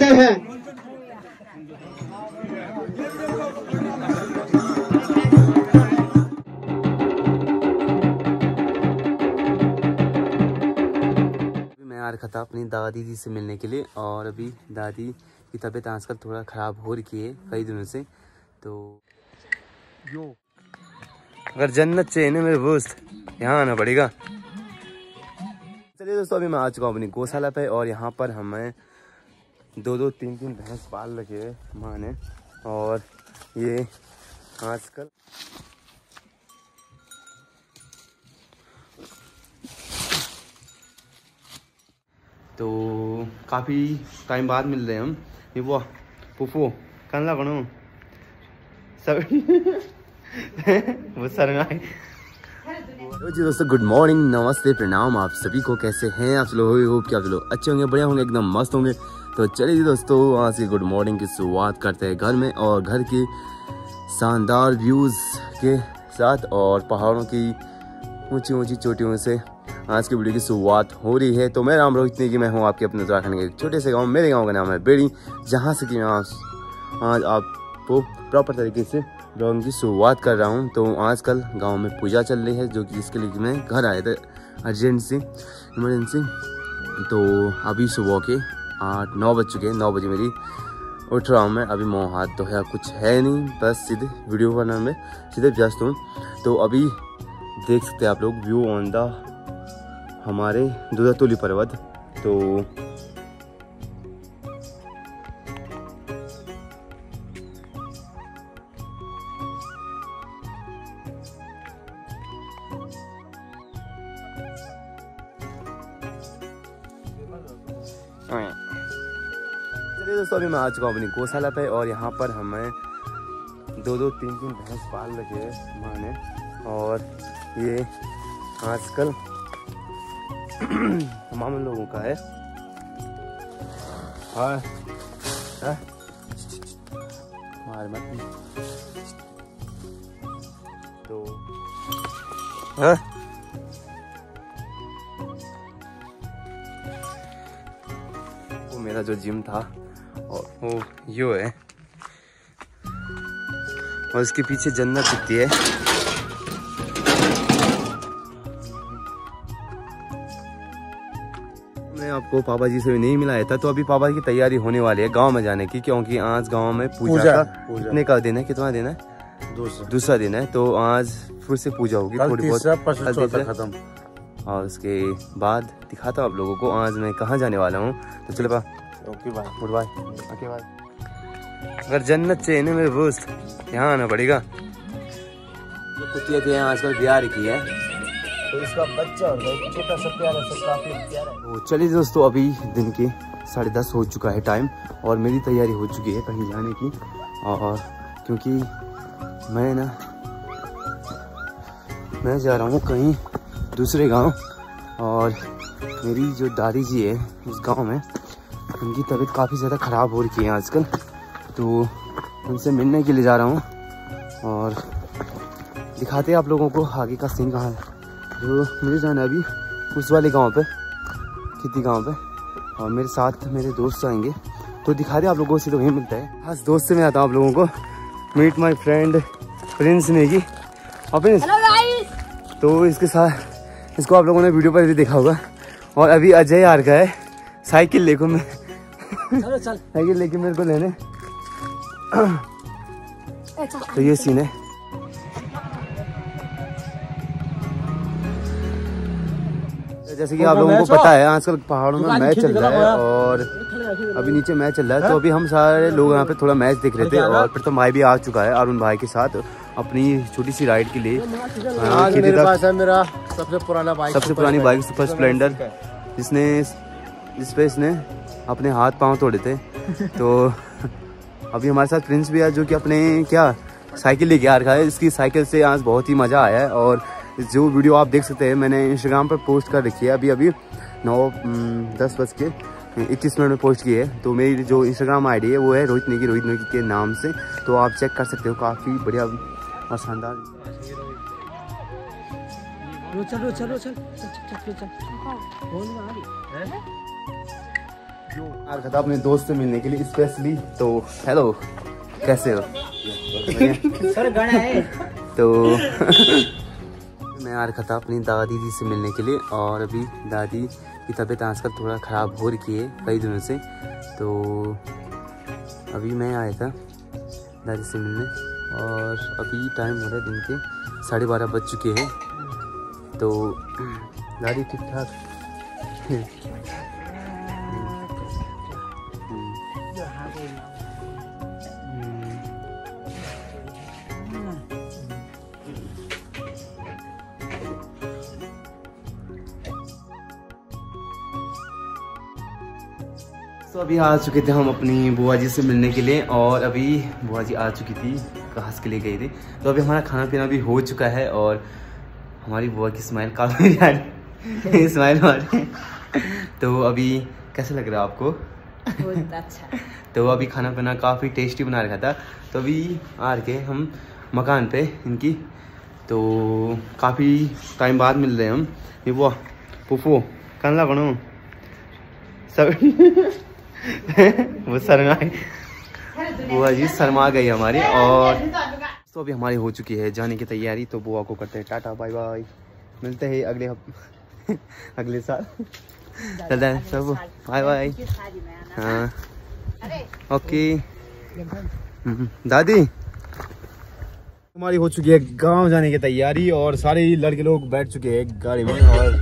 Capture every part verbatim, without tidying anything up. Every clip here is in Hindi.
करते हैं। मैं आ रखा था अपनी दादी जी से मिलने के लिए और अभी दादी की तबीयत आजकल थोड़ा ख़राब हो रही है कई दिनों से। तो यो अगर जन्नत चाहिए ना मेरे दोस्त यहाँ आना पड़ेगा। चलिए दोस्तों, अभी मैं आ चुका हूँ अपनी गौशाला पे और यहाँ पर हमें दो दो तीन तीन भैंस पाल रखे है माँ ने। और ये आजकल तो काफ़ी टाइम बाद मिल रहे हैं हम। ये वो पुफो कल बनो सब वो सर जी दोस्तों, गुड मॉर्निंग, नमस्ते, प्रणाम आप सभी को। कैसे हैं आप लोग? होप कि आप लोग अच्छे होंगे, बढ़िया होंगे, एकदम मस्त होंगे। तो चलिए जी दोस्तों, आज की गुड मॉर्निंग की शुरुआत करते हैं घर में और घर की शानदार व्यूज़ के साथ और पहाड़ों की ऊंची ऊंची चोटियों से आज की वीडियो की शुरुआत हो रही है। तो मैं राम रोहित नेगी, मैं हूँ आपके अपने उत्तराखंड के एक छोटे से गांव। मेरे गांव का नाम है बेड़ी, जहाँ से कि मैं आज आपको प्रॉपर तरीके से ब्लॉगिंग की शुरुआत कर रहा हूँ। तो आजकल गांव में पूजा चल रही है, जो कि इसके लिए मैं घर आए थे अर्जेंसी इमरजेंसी। तो अभी सुबह के आठ नौ बज चुके हैं, नौ बजे मेरी उठ रहा हूँ मैं। अभी मुँह हाथ तो है कुछ है नहीं, बस सीधे वीडियो बनाने में सीधे व्यस्त हूँ। तो अभी देख सकते हैं आप लोग व्यू ऑन द हमारे दूधातोली पर्वत। तो चलिए दोस्तों, अभी मैं आ चुका हूँ अपनी गौशाला पे और यहाँ पर हमें दो दो तीन तीन भैंस पाल रखे है माँ ने। और ये आजकल तमाम लोगों का है। हाँ हाँ मार मत तो हाँ वो मेरा जो जिम था और वो यो है और इसके पीछे जन्नत दिखती है। मैं आपको पापा जी से भी नहीं मिलाया था, तो अभी पापा की तैयारी होने वाली है गांव में जाने की, क्योंकि आज गांव में पूजा, पूजा का पूजा। कितने का दिन है, कितना दिन है? दूसरा दूसरा दिन है। तो आज फिर से पूजा होगी थोड़ी बहुत खत्म। और उसके बाद दिखाता हूँ आप लोगों को आज मैं कहाँ जाने वाला हूँ। तो चलो okay bye, good bye, okay bye. अगर जन्नत चाहिए ना मेरे दोस्त यहाँ आना पड़ेगा। जो कुतिया थे आजकल बिहार की है, तो इसका बच्चा और छोटा सा प्यारा सा काफी प्यारा है। तो चलिए दोस्तों, अभी दिन के साढ़े दस हो चुका है टाइम और मेरी तैयारी हो चुकी है कहीं जाने की। और क्योंकि मैं ना मैं जा रहा हूँ कहीं दूसरे गांव और मेरी जो दादी जी है उस गांव में उनकी तबीयत काफ़ी ज़्यादा ख़राब हो रही है आजकल। तो उनसे मिलने के लिए जा रहा हूँ और दिखाते हैं आप लोगों को आगे का सीन कहाँ है। जो मुझे जाना है अभी उस वाले गांव पे, खेती गांव पे, और मेरे साथ मेरे दोस्त आएंगे तो दिखा दे आप लोगों से। तो वहीं मिलता है खास दोस्त से मैं आता हूँ आप लोगों को। Meet my friend Prince Negi और प्रिंस। तो इसके साथ इसको आप लोगों ने वीडियो पर भी देखा होगा। और अभी अजय यार का है साइकिल लेको मैं चलो चल साइकिल लेके मेरे को लेने। तो ये सीन है। जैसे कि आप लोगों को पता है आजकल पहाड़ों में मैच चल रहा है और अभी नीचे मैच चल रहा है। तो अभी हम सारे लोग यहाँ पे थोड़ा मैच देख रहे थे और प्रीतम भाई भी आ चुका है अरुण भाई के साथ अपनी छोटी सी राइड के लिए। आज मेरे पास है मेरा सबसे पुराना बाइक, सबसे पुरानी बाइक सुपर स्प्लेंडर, जिसने जिस पे इसने अपने हाथ पांव तोड़े थे। तो अभी हमारे साथ प्रिंस भी है जो कि अपने क्या साइकिल लेके आ रखा है। इसकी साइकिल से आज बहुत ही मज़ा आया है और जो वीडियो आप देख सकते हैं मैंने इंस्टाग्राम पर पोस्ट कर रखी है अभी अभी नौ दस बज के इक्कीस मिनट में पोस्ट की है। तो मेरी जो इंस्टाग्राम आईडी है वो है रोहित नेगी, रोहित नेगी के नाम से। तो आप चेक कर सकते हो, काफ़ी बढ़िया और शानदार। चलो चलो चल यार खता अपने दोस्त से मिलने के लिए स्पेशली। तो हेलो, कैसे हो? सर गाना है। तो मैं यार खता अपनी दादी जी से मिलने के लिए, और अभी दादी की तबीयत आजकल थोड़ा ख़राब हो रही है कई दिनों से। तो अभी मैं आया था दादी से मिलने, और अभी टाइम हो रहा है दिन के साढ़े बारह बज चुके हैं। तो दादी ठीक ठाक तो अभी आ चुके थे हम अपनी बुआ जी से मिलने के लिए, और अभी बुआ जी आ चुकी थी, घास के लिए गई थी। तो अभी हमारा खाना पीना भी हो चुका है, और हमारी बुआ की स्माइल काफ़ी यार स्माइल हमारी। तो अभी कैसा लग रहा है आपको? बहुत अच्छा। तो अभी खाना पीना काफ़ी टेस्टी बना रखा था। तो अभी आ के हम मकान पे इनकी, तो काफ़ी टाइम बाद मिल रहे हैं हम। ये बुआ पुफो कन बनो सब वो शर्मा बुआ जी शर्मा गई हमारी। और तो अभी हमारी हो चुकी है जाने की तैयारी। तो बुआ को करते हैं टाटा बाय बाय, मिलते हैं अगले हफ्ते अगले साल। चलता है सब, बाय बाय। हाँ ओके। दादी हमारी हो चुकी है गांव जाने की तैयारी, और सारे लड़के लोग बैठ चुके हैं गाड़ी में। और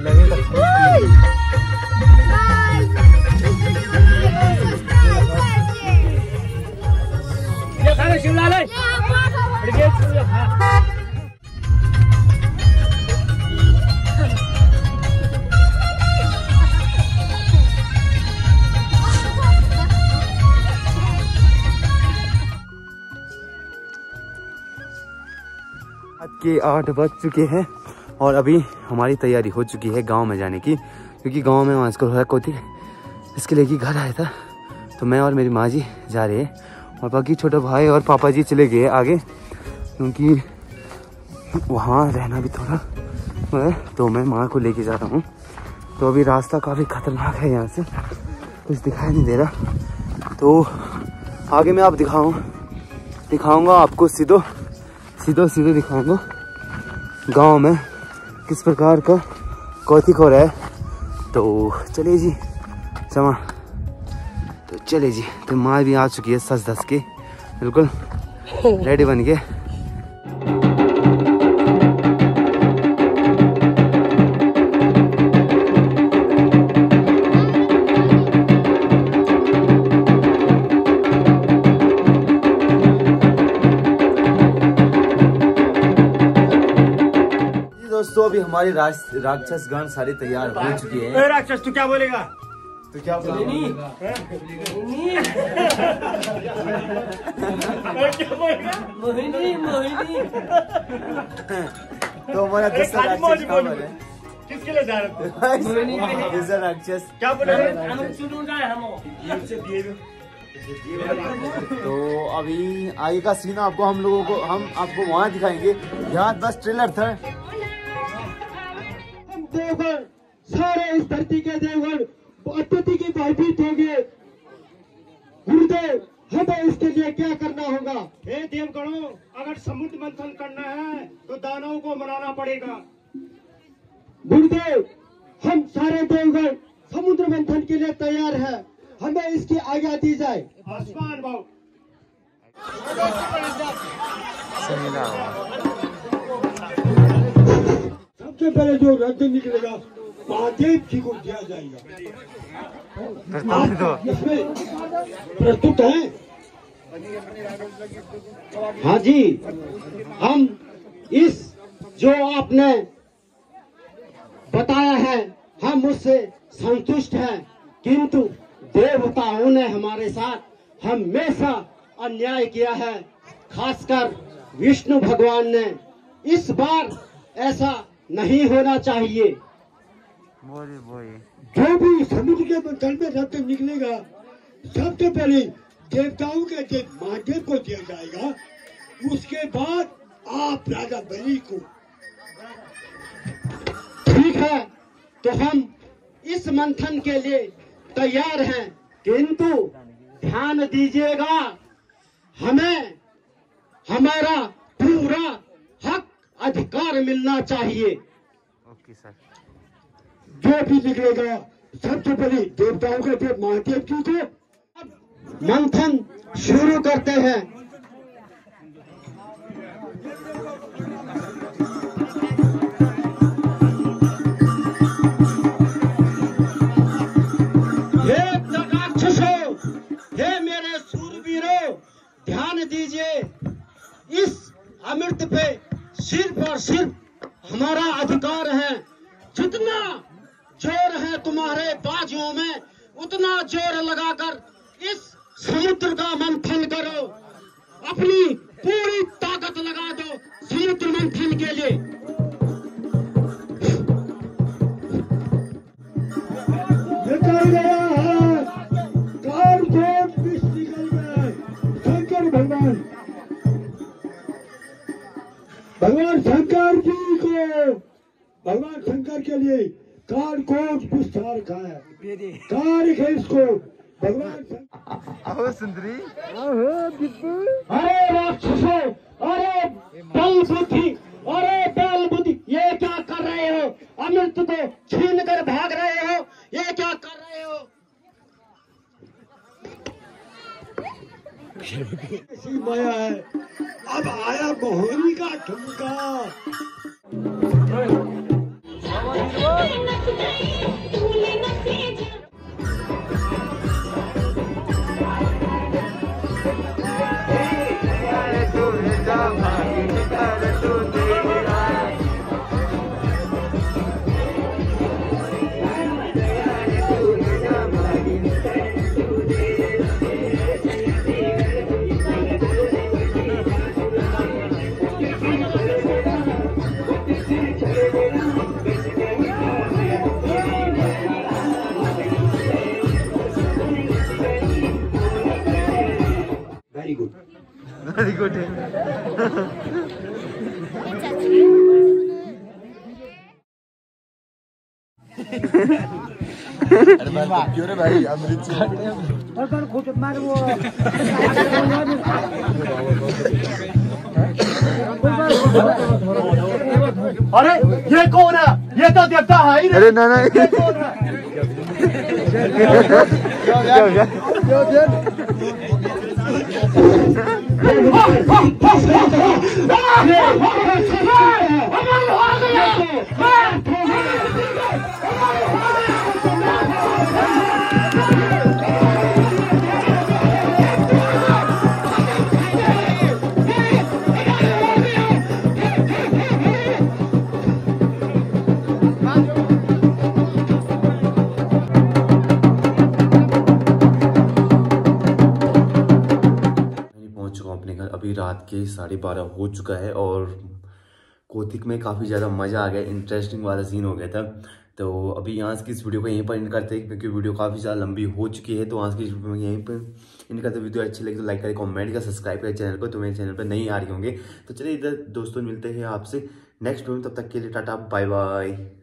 के आठ बज चुके हैं, और अभी हमारी तैयारी हो चुकी है गांव में जाने की, क्योंकि गांव में वहाँ इसको कोती इसके लिए कि घर आया था। तो मैं और मेरी माँ जी जा रहे हैं, और बाकी छोटा भाई और पापा जी चले गए आगे, क्योंकि वहाँ रहना भी थोड़ा है। तो मैं माँ को लेके जा रहा हूँ। तो अभी रास्ता काफ़ी खतरनाक है, यहाँ से कुछ दिखाई नहीं दे रहा। तो आगे मैं आप दिखाऊँ दिखाऊँगा आपको, सीधो सीधो सीधो दिखाऊँगा गांव में किस प्रकार का कौथिक हो रहा है। तो चलिए जी समा, तो चले जी। तो माँ भी आ चुकी है सच धस के, बिल्कुल रेडी बन के। दोस्तों अभी हमारे राक्षस गण सारे तैयार हो चुके हैं। राक्षस तू क्या बोलेगा? तो क्या बोलेगा? मोहिनी मोहिनी। तो हमारा दूसरा राक्षस कहाँ पर है? किसके लिए जा रहे थे? दूसरा राक्षस क्या बोले? तो अभी आगे का सीन आपको हम लोगों को हम आपको वहाँ दिखाएंगे। यहाँ बस ट्रेलर था। देवगढ़ सारे इस धरती के देवगढ़ अत्यधिक की भयभीत हो गए। गुरुदेव हमें इसके लिए क्या करना होगा? हे देवगणों, अगर समुद्र मंथन करना है तो दानवों को मनाना पड़ेगा। गुरुदेव हम सारे देवगढ़ समुद्र मंथन के लिए तैयार है, हमें इसकी आज्ञा दी जाए। आसमान भाव सबसे पहले जो रथ निकलेगा महादेव जी को दिया जाएगा। इसमें प्रस्तुत है। हाँ जी, हम इस जो आपने बताया है हम उससे संतुष्ट हैं, किंतु देवताओं ने हमारे साथ हमेशा अन्याय किया है, खासकर विष्णु भगवान ने। इस बार ऐसा नहीं होना चाहिए। जो भी समुद्र के मंथन में रथ निकलेगा सबसे पहले देवताओं के देव महादेव को दिया जाएगा, उसके बाद आप राजा बलि को। ठीक है, तो हम इस मंथन के लिए तैयार हैं, किंतु ध्यान दीजिएगा, हमें हमारा पूरा हक अधिकार मिलना चाहिए। Okay sir. जो भी निकलेगा सबसे पहले देवताओं के थे महादेव जी को। मंथन शुरू करते हैं। हे राक्षसों, हे मेरे सूरवीरों, ध्यान दीजिए, इस अमृत पे सिर्फ और सिर्फ हमारा अधिकार है। जितना जोर है तुम्हारे बाजुओं में, उतना जोर लगाकर इस समुद्र का मंथन करो। अपनी पूरी ताकत लगा दो समुद्र मंथन के लिए। निकल गया है कालकोट विष निकल गया। शंकर भगवान भगवान शंकर जी को, भगवान शंकर के लिए कालकोट विष रखा है। कार्य है इसको भगवान आओ सुंदरी, अरे राक्षसों, अरे बल बुद्धि, अरे बल बुद्धि, ये क्या कर रहे हो? अमृत को छीन कर भाग रहे हो, ये क्या कर रहे हो? ऐसी माया है। अब आया मोहनी का ठुमका। Very good, very good. क्यों रे भाई अमृत से अरे ये कौन है? ये तो देवता है ही नहीं। अरे ना ना ये कौन है? क्या हो गया? अपने घर अभी रात के साढ़े बारह हो चुका है और कोतिक में काफ़ी ज़्यादा मज़ा आ गया, इंटरेस्टिंग वाला सीन हो गया था। तो अभी यहाँ की इस वीडियो को यहीं पर एंड करते हैं क्योंकि वीडियो काफ़ी ज़्यादा लंबी हो चुकी है। तो आज की इस वीडियो में यहीं पर एंड करते, वीडियो अच्छी लगी तो लाइक करें, कमेंट करें, सब्सक्राइब करें चैनल को, तो मेरे चैनल पर नहीं आ रही होंगे। तो चलिए इधर दोस्तों मिलते हैं आपसे नेक्स्ट वीडियो में, तब तक के लिए टाटा बाय बाय।